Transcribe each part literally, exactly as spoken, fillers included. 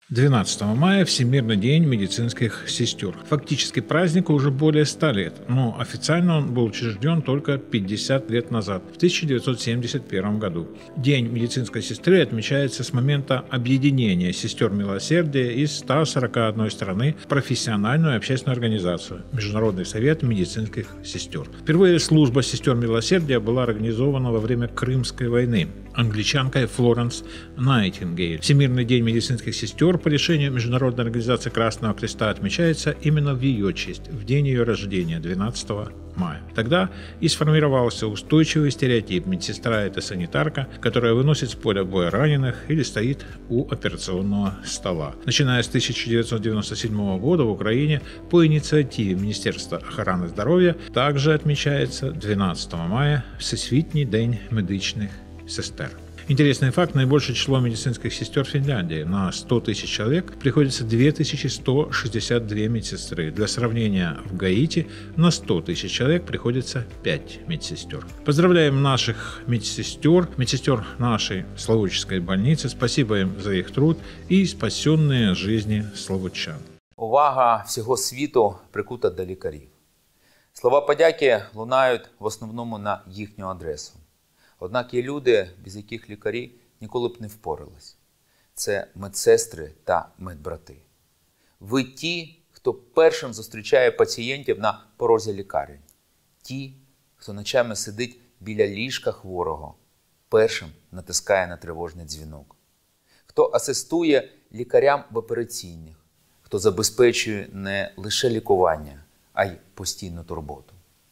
двенадцатого мая – Всемирный день медицинских сестер. Фактически празднику уже более ста лет, но официально он был учрежден только пятьдесят лет назад, в тысяча девятьсот семьдесят первом году. День медицинской сестры отмечается с момента объединения сестер милосердия из ста сорока одной страны в профессиональную и общественную организацию – Международный совет медицинских сестер. Впервые служба сестер милосердия была организована во время Крымской войны англичанкой Флоренс Найтингейл. Всемирный день медицинских сестер по решению Международной организации Красного Креста отмечается именно в ее честь, в день ее рождения, двенадцатого мая. Тогда и сформировался устойчивый стереотип: медсестра – это санитарка, которая выносит с поля боя раненых или стоит у операционного стола. Начиная с тысяча девятьсот девяносто седьмого года в Украине по инициативе Министерства охороны здоровья также отмечается двенадцатого мая Всесвітній день медичних сестер. Интересный факт: наибольшее число медицинских сестер в Финляндии. На сто тысяч человек приходится две тысячи сто шестьдесят две медсестры. Для сравнения, в Гаити на сто тысяч человек приходится пять медсестер. Поздравляем наших медсестер, медсестер нашей Славутчской больницы. Спасибо им за их труд и спасенные жизни славутчан. Увага всього світу прикута до лікарів. Слова подяки лунають в основному на їхню адресу. Однак є люди, без яких лікарі ніколи б не впорались. Це медсестри та медбрати. Ви ті, хто першим зустрічає пацієнтів на порозі лікарень. Ті, хто ночами сидить біля ліжка хворого, першим натискає на тривожний дзвінок. Хто асистує лікарям в операційних, хто забезпечує не лише лікування, а й постійну турботу.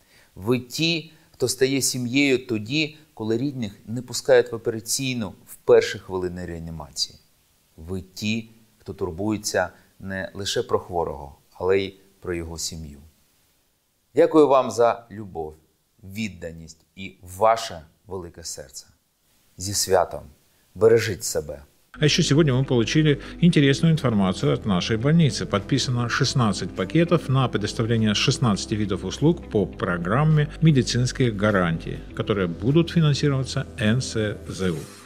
Ви ті, хто стає сім'єю тоді, коли рідних не пускають в операційну в перші хвилини реанімації. Ви ті, хто турбується не лише про хворого, але й про його сім'ю. Дякую вам за любов, відданість і ваше велике серце. Зі святом! Бережіть себе! А еще сегодня мы получили интересную информацию от нашей больницы. Подписано шестнадцать пакетов на предоставление шестнадцати видов услуг по программе медицинских гарантий, которые будут финансироваться эн эс зэ у.